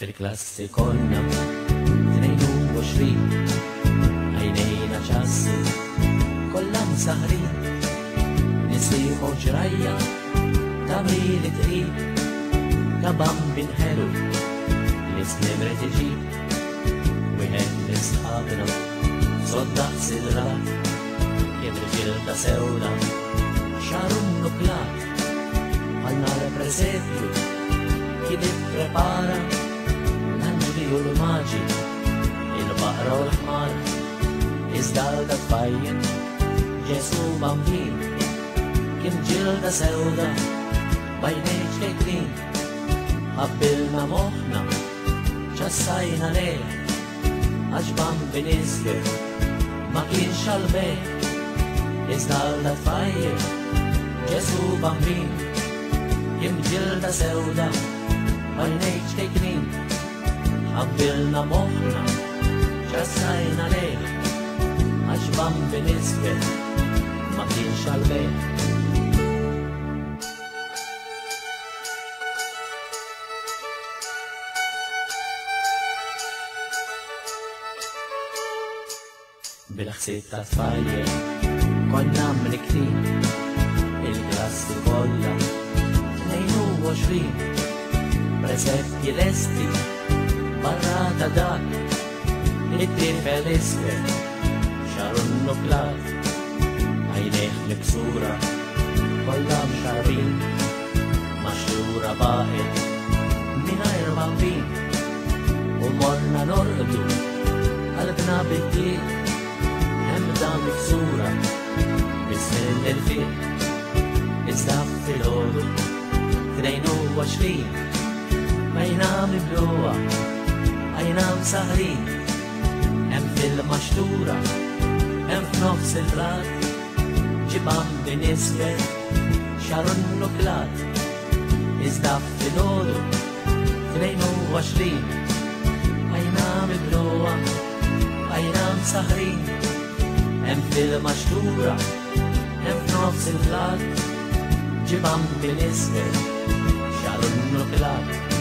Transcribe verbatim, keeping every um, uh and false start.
fil-klassi konna tnejn u għoxrin għajnejna ċassi kollha msaħrin nisimu ġrajja ta' mili trib ta' bambin ħelu nisnimri tiġib wieħed nisħabna soddaq sidrat kien riġilta sewda xarun nuklat għal-nar preżempju kien ipprepara l-anġli u l-maġi il-baqra u l-ħmar iżda l-tfajjen Ġesu bambin kien ġilda sewda bajnejġ kejklin ħabbilna moħna ċassajna lejh għax bambin isbir ma kienx għal-bejt iżda l-tfajjen Ġesu bambin kien ġilda sewda bajnejġ kejklin ħabbilna moħna ċassajna lejh għax bambin isbir ma kienx għal-bejt. Bil-ħsieb ta' tfajjen konna mliktin il-klassi kollha tnejn u għoxrin preżempji lesti barra ta' dak it-tifel isfer xarun nuklat għajnejh miksura kollha mxarbin maxrura baħet mingħajr bambin u morna norqdu qalbna bid-diq Hemda miksura, bismin il-fil, iżda fil-ħodu, tnejn u għoxrin, bajna mibluwa, għajna msaħrin, hem fil-maxtura, hem f'nofs il-blat, ġibam bin isfer, xarun nuklat, iżda fil-ħodu, tnejn u għoxrin, għajna mibluwa, għajna msaħrin, Hem fil-maxtura, hem f'nofs il-blat, ġibam bin isfer, xarun nuklat.